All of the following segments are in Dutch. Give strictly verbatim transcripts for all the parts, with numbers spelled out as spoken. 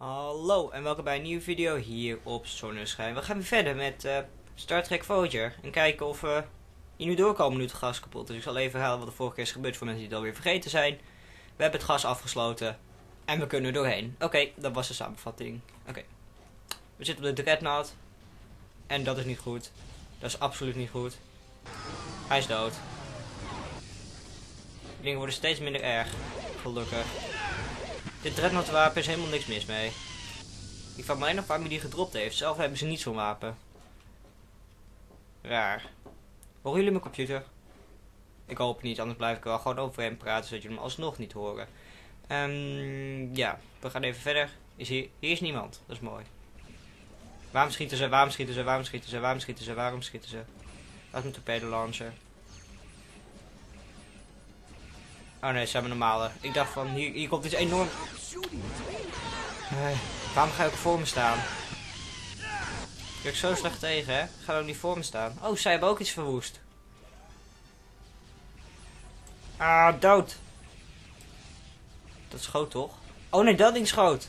Hallo en welkom bij een nieuwe video hier op Zonneschijn. We gaan weer verder met uh, Star Trek Voyager en kijken of we hier nu doorkomen nu het gas kapot is. Ik zal even herhalen wat de vorige keer is gebeurd voor mensen die het alweer vergeten zijn. We hebben het gas afgesloten en we kunnen er doorheen. Oké, okay, dat was de samenvatting. Oké, okay. We zitten op de Dreadnought en dat is niet goed. Dat is absoluut niet goed. Hij is dood. De dingen worden steeds minder erg, gelukkig. Dit Dreadnought wapen is helemaal niks mis mee. Ik vraag me alleen nog waarom hij die gedropt heeft. Zelf hebben ze niet zo'n wapen. Raar. Horen jullie mijn computer? Ik hoop het niet, anders blijf ik wel gewoon over hem praten zodat jullie hem alsnog niet horen. Um, ja, we gaan even verder. Is hier, hier is niemand, dat is mooi. Waarom schieten ze, waarom schieten ze, waarom schieten ze, waarom schieten ze, waarom schieten ze? Dat is een torpedo launcher. Oh nee, ze hebben normale. Ik dacht van, hier, hier komt iets enorm... Uh, waarom ga ik ook voor me staan? Ik ben zo slecht tegen, hè? Ga ook niet voor me staan. Oh, zij hebben ook iets verwoest. Ah, dood. Dat schoot toch? Oh nee, dat ding schoot.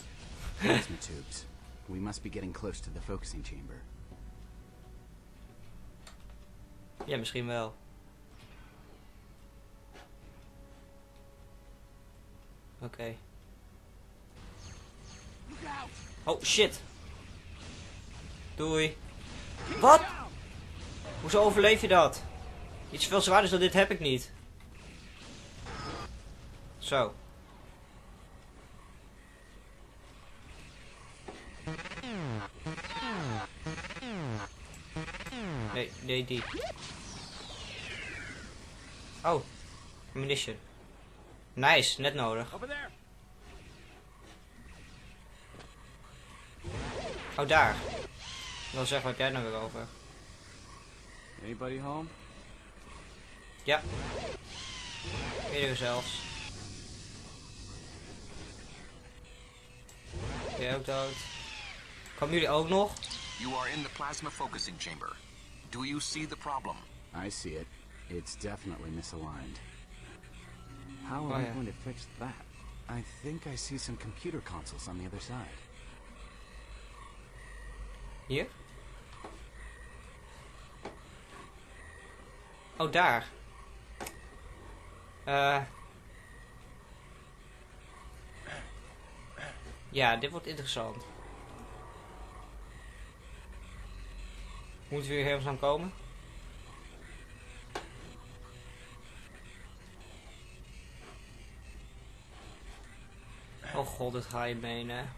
We must be getting close to the focusing chamber. Ja, misschien wel. Oké. Okay. Oh shit. Doei. Wat? Hoezo overleef je dat? Iets veel zwaarders dan dit heb ik niet. Zo. Nee, nee, die. Oh. Ammunition. Nice, net nodig. Oh, daar. Ik wil zeggen, wat heb jij nou weer over? Anybody home? Ja. Meerdere zelfs. Ben jij ook dood? Komen jullie ook nog? You are in the plasma focusing chamber. Do you see the problem? I see it. It's definitely misaligned. How am oh, I yeah. going to fix that? I think I see some computer consoles on the other side. Hier? Oh, daar. Uh. Ja, dit wordt interessant. Moeten we hier helemaal komen? Oh god, dit ga je menen.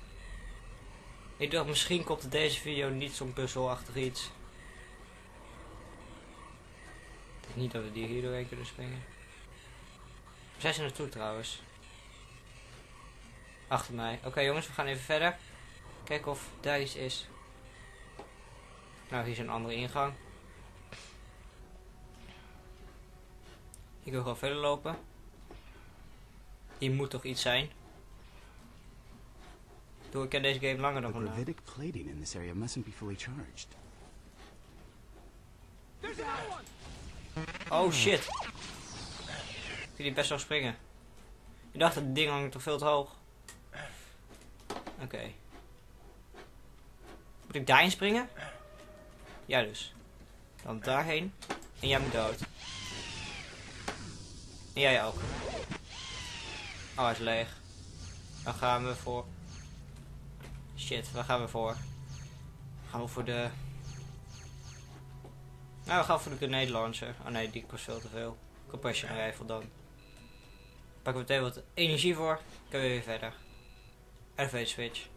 Ik dacht, misschien komt er deze video niet zo'n puzzelachtig iets. Ik denk niet dat we die hier doorheen kunnen springen. Waar zijn ze naartoe trouwens? Achter mij. Oké okay, jongens, we gaan even verder. Kijken of daar iets is. Nou, hier is een andere ingang. Ik wil gewoon verder lopen. Hier moet toch iets zijn? Doe, ik ken deze game langer dan vandaag. The gravitic plating in this area mustn't be fully charged. Oh shit. Ik vind die best wel springen. Ik dacht dat het ding hangt toch veel te hoog. Oké. Okay. Moet ik daarin springen? Ja dus. Dan daarheen. En jij moet dood. En jij ook. Oh, hij is leeg. Dan gaan we voor... Shit, waar gaan we voor? Gaan we voor de... Nou, we gaan voor de grenade launcher. Oh nee, die kost veel te veel. Compression rifle dan. Pakken we meteen wat energie voor. Kunnen we weer verder. R V switch.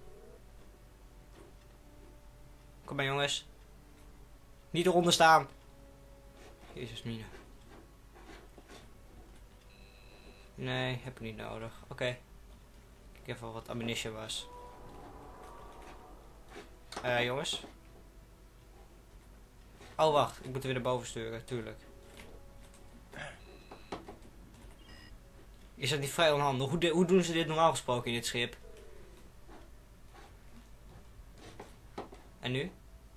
Kom maar jongens. Niet eronder staan. Jezus mine. Nee, heb ik niet nodig. Oké. Okay. Kijk even wat ammunition was. Eh uh, jongens. Oh wacht, ik moet er weer naar boven sturen, tuurlijk. Is dat niet vrij onhandig? Hoe, de, hoe doen ze dit normaal gesproken in dit schip? En nu?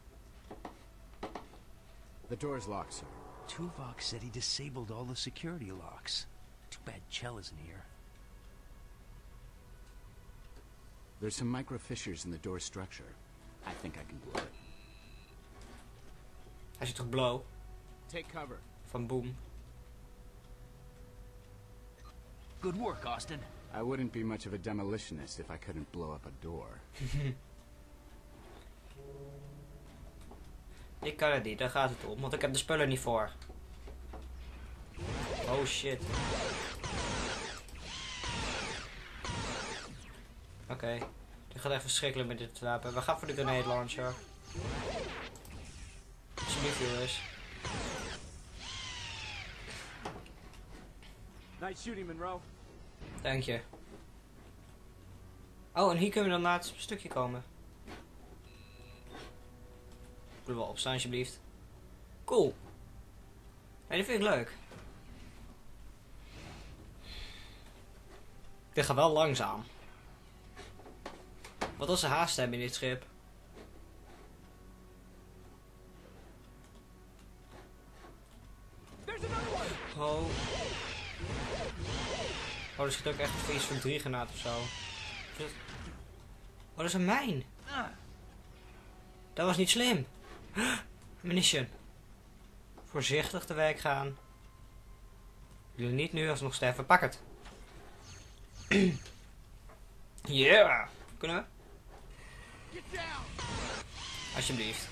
The door's locked, sir. Tuvok said he disabled all the security locks. Too bad Chell isn't here. There's some micro fissures in the door structure. I think I can blow it. Hij zit toch blow? Take cover. Van Boom. Good work, Austin. I wouldn't be much of a demolitionist if I couldn't blow up a door. Ik kan het niet, daar gaat het om, want ik heb de spullen niet voor. Oh shit. Oké, okay. Dit gaat echt verschrikkelijk met dit wapen. We gaan voor de grenade launcher. Alsjeblieft jongens. Nice shooting, Monroe. Dank je. Oh, en hier kunnen we dan naar het stukje komen. Ik wil wel opstaan alsjeblieft. Cool. Nee, dit vind ik leuk. Dit gaat wel langzaam. Wat was de haast hebben in dit schip? Oh. Oh, er zit ook echt een iets van drie granaten of zo. Oh, dat is een mijn. Dat was niet slim. Munition. Voorzichtig te werk gaan. Jullie niet nu alsnog sterven. Pak het. Yeah. Kunnen we? Alsjeblieft.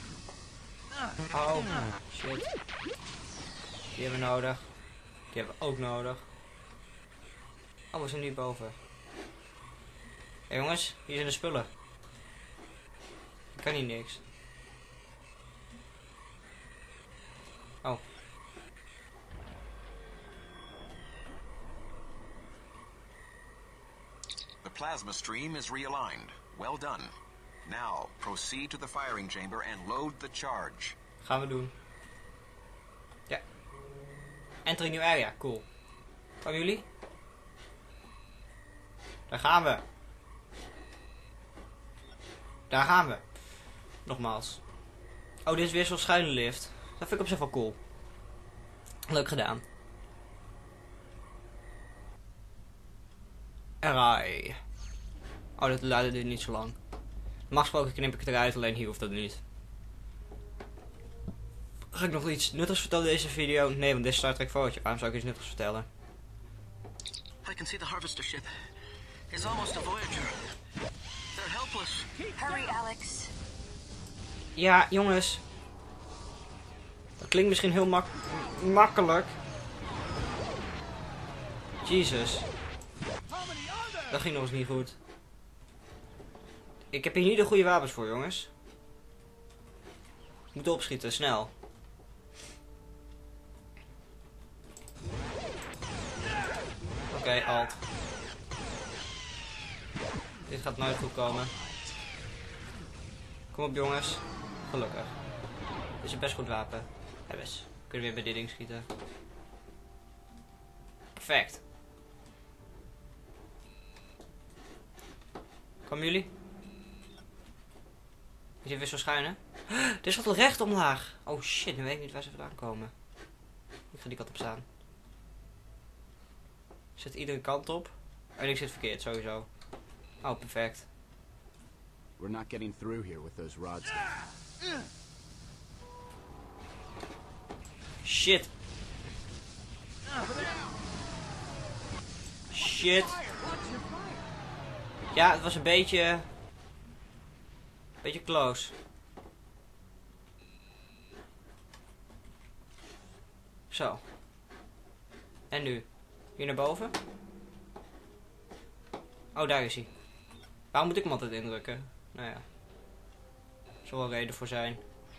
Oh, shit. Die hebben we nodig. Die hebben we ook nodig. Oh, we zijn nu boven. Hé hey, jongens, hier zijn de spullen. Ik kan hier niks. Oh. The plasma stream is realigned. Well done. Now, proceed to the firing chamber and load the charge. Gaan we doen. Ja. Entering new area, cool. Komen jullie? Daar gaan we. Daar gaan we. Nogmaals. Oh, dit is weer zo'n schuine lift. Dat vind ik op zich wel cool. Leuk gedaan. Erai. Oh, dat luidde dit niet zo lang. Mag gesproken knip ik het eruit, alleen hier hoeft dat niet. Ga ik nog iets nuttigs vertellen in deze video? Nee, want dit is Star Trek Voyager. Waarom zou ik iets nuttigs vertellen? I can see the harvester ship. It's almost a Voyager. They're helpless. Hurry, Alex. Ja, jongens. Dat klinkt misschien heel mak makkelijk. Jezus. Dat ging nog eens niet goed. Ik heb hier niet de goede wapens voor, jongens. Ik moet opschieten, snel. Oké, okay, alt. Dit gaat nooit goed komen. Kom op, jongens. Gelukkig. Dit is een best goed wapen. Hebben ze. Kunnen we weer bij dit ding schieten. Perfect. Komen jullie? Je zit weer zo schuin, hè? Er is wat recht omlaag. Oh shit, nu weet ik niet waar ze vandaan komen. Ik ga die kant op staan. Ik zet iedere kant op. En ik zit verkeerd, sowieso. Oh, perfect. We're not getting through here with those rods. Shit. Shit. Ja, het was een beetje... Een beetje close. Zo. En nu? Hier naar boven? Oh, daar is hij. Waarom moet ik hem altijd indrukken? Nou ja. Er zal wel een reden voor zijn.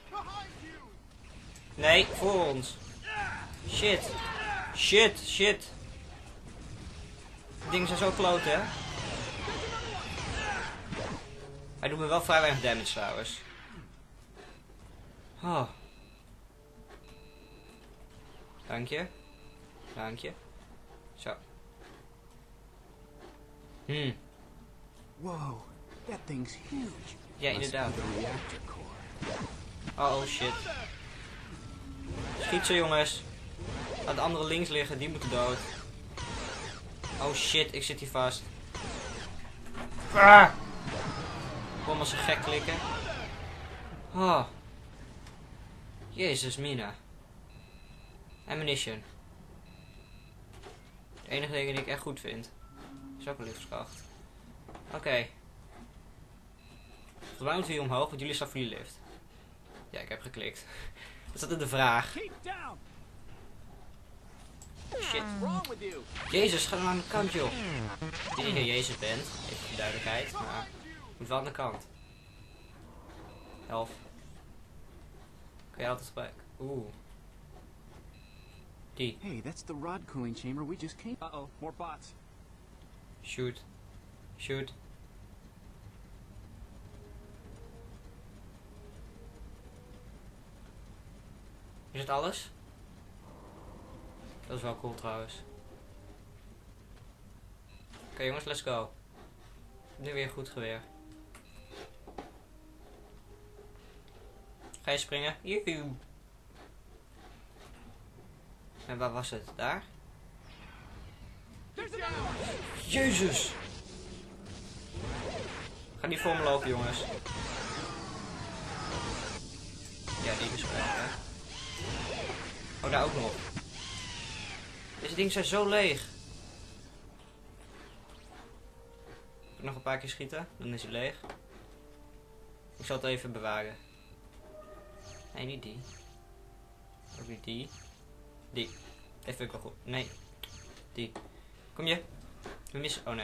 Nee, voor ons. Shit. Shit, shit. Die dingen zijn zo kloot, hè? Hij doet me wel vrij weinig damage trouwens. Oh. Dank je. Dank je. Zo. Hmm. Whoa, that thing's huge. Ja, inderdaad. The reactor core. Oh, oh shit. Schiet ze, jongens. Laat de andere links liggen, die moeten dood. Oh shit, ik zit hier vast. Ah! Kom als een gek klikken. Oh. Jezus, mina. Ammunition. De enige dingen die ik echt goed vind. Is ook een liftskracht. Oké. Okay. Volgens mij moeten we hier omhoog, want jullie staan voor die lift. Ja, ik heb geklikt. Dat zat in de vraag. Shit. Jezus, ga dan aan de kant, joh. Ik denk dat je Jezus bent, even voor de duidelijkheid, maar moet wel aan de kant. Help. Kun je altijd gebruiken. Oeh. Die. Hey, that's the rod cooling chamber we just came. Uh-oh, more bots. Shoot. Shoot. Is het alles? Dat is wel cool trouwens. Oké okay, jongens, let's go. Nu weer goed geweer. Ga je springen? Joehoe. En waar was het? Daar? Jezus! Ga niet voor me lopen, jongens. Ja, die is wel, hè. Oh, daar ook nog. Deze dingen zijn zo leeg. Ik nog een paar keer schieten, dan is hij leeg. Ik zal het even bewaren. Nee, niet die. Ook niet die. Die. Even vind ik wel goed. Nee. Die. Kom je? We missen. Oh nee.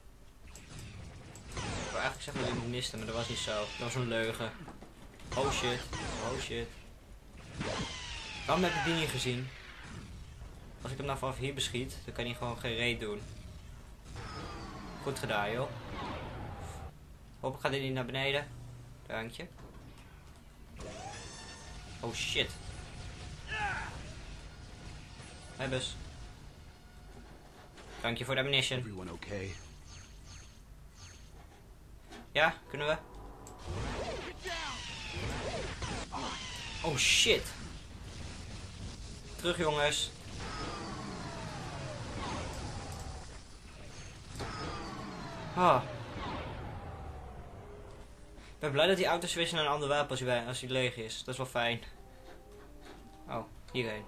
Ik wou eigenlijk zeggen dat we misten, maar dat was niet zo. Dat was een leugen. Oh shit. Oh shit. Waarom heb ik die niet gezien? Als ik hem nou vanaf hier beschiet, dan kan hij gewoon geen reet doen. Goed gedaan, joh. Hopelijk gaat hij niet naar beneden. Dank je. Oh shit. Hebbes. Dank je voor de ammunition. Everyone okay? Ja, kunnen we? Oh shit. Terug jongens. Ah. Ik ben blij dat die auto switchen naar een ander wapen als hij, als hij leeg is. Dat is wel fijn. Oh, hierheen.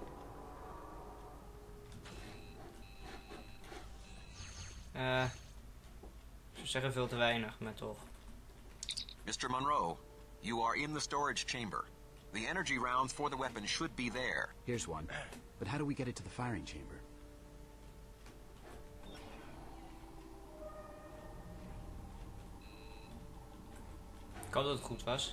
Eh, uh, ze zeggen veel te weinig, maar toch. Mister Monroe, you are in the storage chamber. The energy rounds for the weapon should be there. Here's one. But how do we get it to the firing chamber? Ik hoop dat het goed was.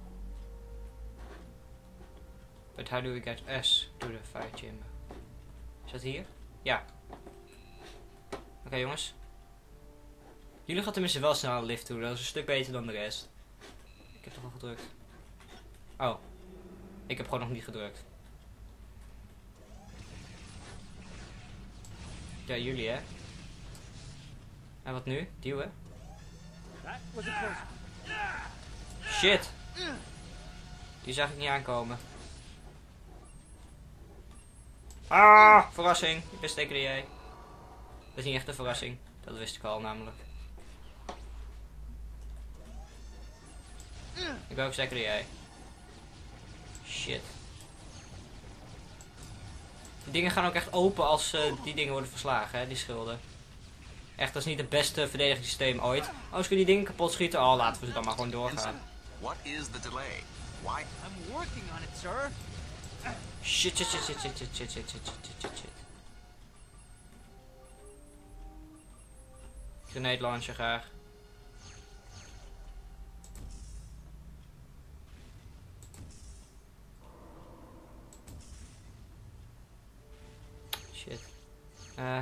But how do we get S to the fire chamber? Is dat hier? Ja. Oké okay, jongens. Jullie gaan tenminste wel snel naar de lift toe. Dat is een stuk beter dan de rest. Ik heb toch al gedrukt. Oh. Ik heb gewoon nog niet gedrukt. Ja, jullie hè. En wat nu? Duwen? Shit. Die zag ik niet aankomen. Ah, verrassing. Ik wist zeker dat jij. Dat is niet echt een verrassing. Dat wist ik al namelijk. Ik ben ook zeker dat jij. Shit. Die dingen gaan ook echt open als uh, die dingen worden verslagen, hè, die schilden. Echt, dat is niet het beste verdedigingssysteem ooit. Oh, als we die dingen kapot schieten, oh, laten we ze dan maar gewoon doorgaan. What is the delay? Why? I'm working on it, sir. Shit, shit, shit, shit, shit, shit, shit, shit, shit, shit, shit, shit. Grenade launcher graag. Shit. Eh. Uh.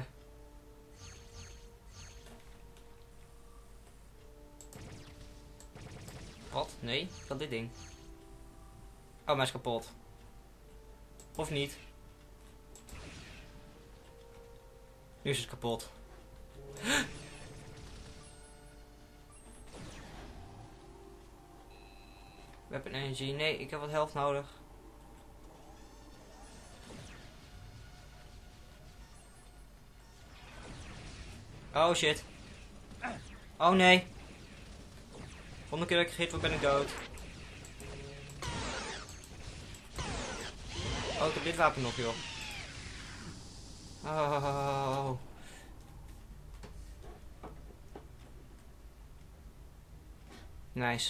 Wat? Nee, ik had dit ding. Oh, maar hij is kapot. Of niet? Nu is het kapot. Weapon energy. Nee, ik heb wat helft nodig. Oh shit. Oh nee. Volgende keer dat ik gegeten word ben ik dood. Oh, ik heb dit wapen nog, joh. Oh. Nice.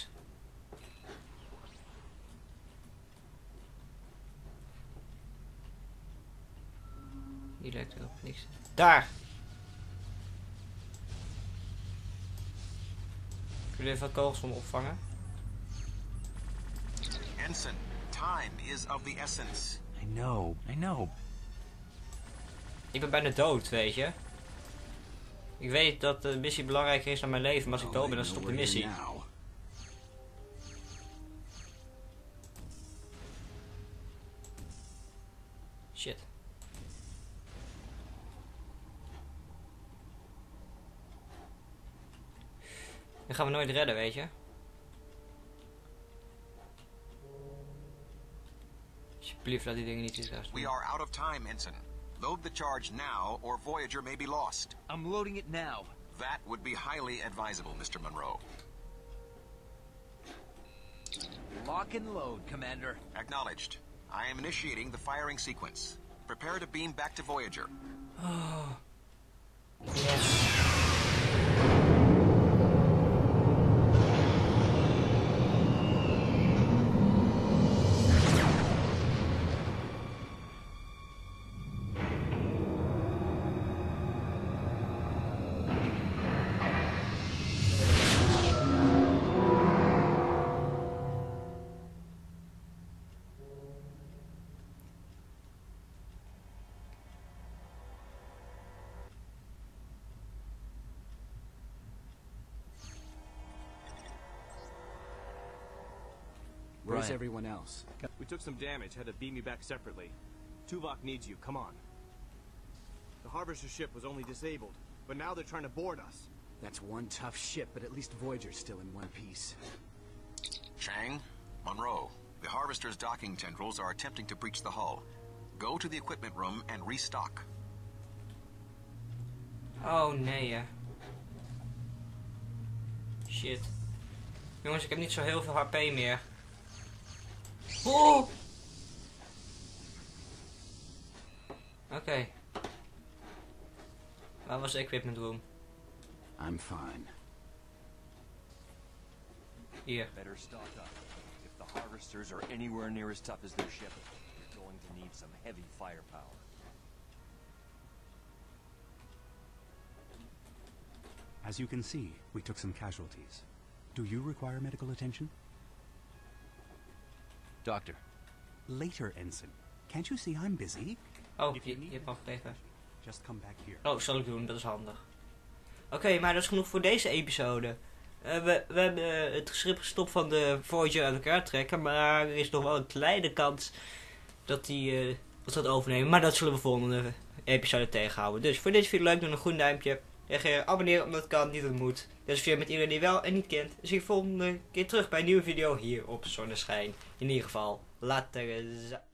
Die lijkt erop niks. Daar! Ik wil even wat kogels van me opvangen. Ensign, time is of the essence. I know, I know. Ik ben bijna dood, weet je. Ik weet dat de missie belangrijker is dan mijn leven, maar als ik dood ben, dan stopt de missie. Now. Shit. Dan gaan we nooit redden, weet je. Alsjeblieft, laat die dingen niet iets raars doen. We are out of time, Ensign. Load the charge now, or Voyager may be lost. I'm loading it now. That would be highly advisable, Mister Monroe. Lock and load, Commander. Acknowledged. I am initiating the firing sequence. Prepare to beam back to Voyager. Oh. Yes. Where's Ryan. everyone else? We took some damage, had to beam you back separately. Tuvok needs you, come on. The Harvester ship was only disabled, but now they're trying to board us. That's one tough ship, but at least Voyager's still in one piece. Chang, Monroe, the Harvester's docking tendrils are attempting to breach the hull. Go to the equipment room and restock. Oh nee, hè. Shit. Jongens, ik heb niet zo heel veel H P meer. Oh! Oké. Okay. Waar was de equipment room? I'm fine. Hier. Better stock up. If the Harvesters are anywhere near as tough as their ship, you're going to need some heavy firepower. As you can see, we took some casualties. Do you require medical attention? Doctor. Later, Ensign. Can't you see I'm busy? Oh, If je, you je need hebt al gekregen. Just come back here. Oh, zal ik doen, dat is handig. Oké, okay, maar dat is genoeg voor deze episode. Uh, we, we hebben uh, het schip gestopt van de Voyager uit elkaar trekken, maar er is nog wel een kleine kans dat hij uh, dat gaat overnemen. Maar dat zullen we volgende episode tegenhouden. Dus voor deze video leuk, doe een groen duimpje. Reageer, abonneer omdat het kan, niet dat het moet. Dus weer met iedereen die wel en niet kent. Dus ik volgende keer terug bij een nieuwe video hier op Zonneschijn. In ieder geval, later.